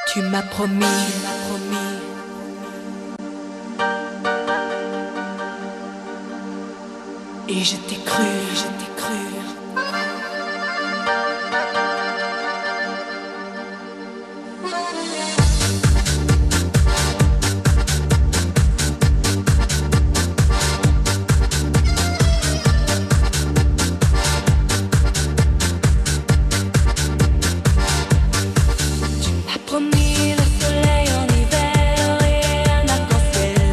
Tu m'as promis, et je t'ai cru, Promis le soleil en hiver et un arc-en-ciel.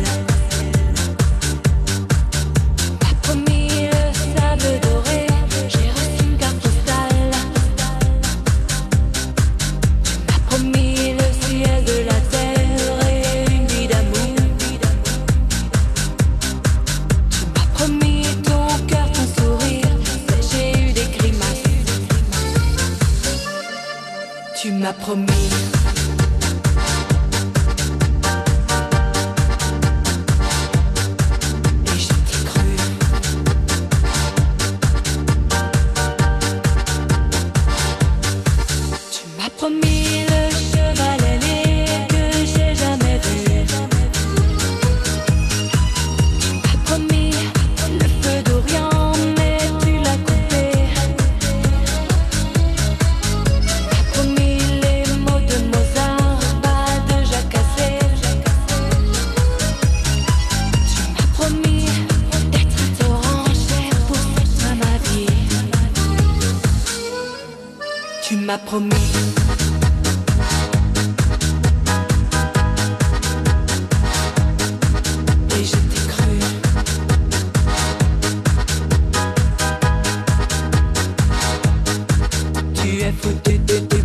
Tu m'as promis le sable doré, j'ai reçu une carte postale. Tu m'as promis le ciel de la terre et une vie d'amour. Tu m'as promis ton cœur, ton sourire, mais j'ai eu des grimaces. tu m'as promis. Promis le cheval ailé que j'ai jamais vu. Tu m'as promis le feu d'Orient, mais tu l'as coupé. Tu m'as promis les mots de Mozart, pas de Jacassé. Tu m'as promis d'être un torrent cher pour toute ma vie. Tu m'as promis. Tu es foutu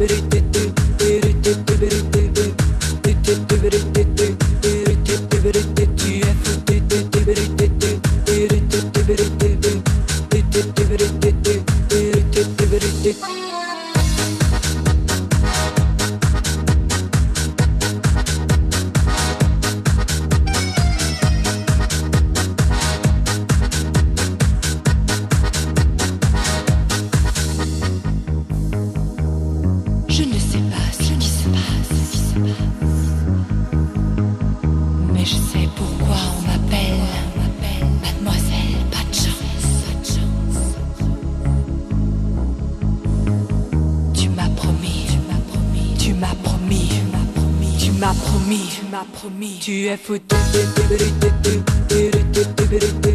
Je ne sais pas ce qui se passe, mais je sais pourquoi on m'appelle Mademoiselle Pas de chance. Tu m'as promis, tu m'as promis, tu m'as promis, tu es foutu.